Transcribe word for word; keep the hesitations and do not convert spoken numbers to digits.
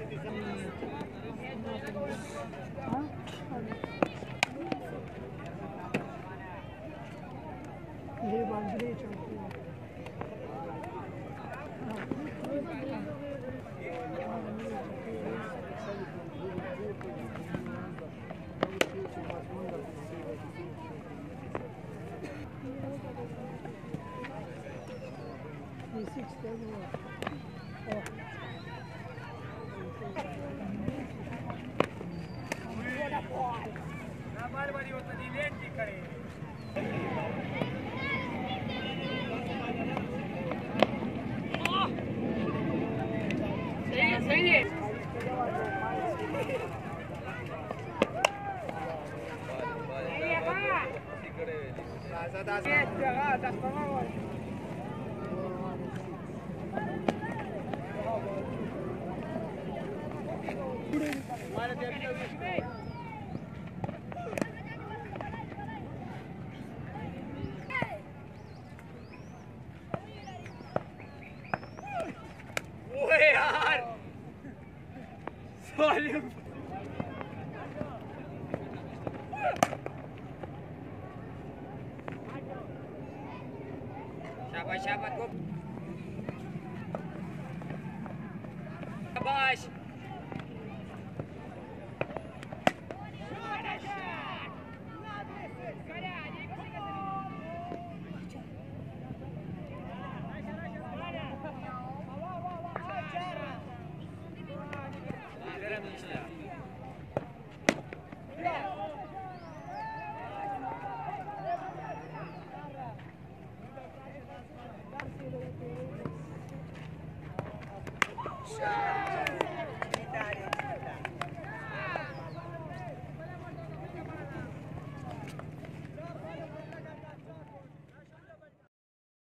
ये बांधने चलती है। बार-बारी होता नहीं लेट की करे सही है सही है सही है बा दादा ये जगह दस कमा मारे देखो यार शाबाश शाबाश को शाबाश Yeah.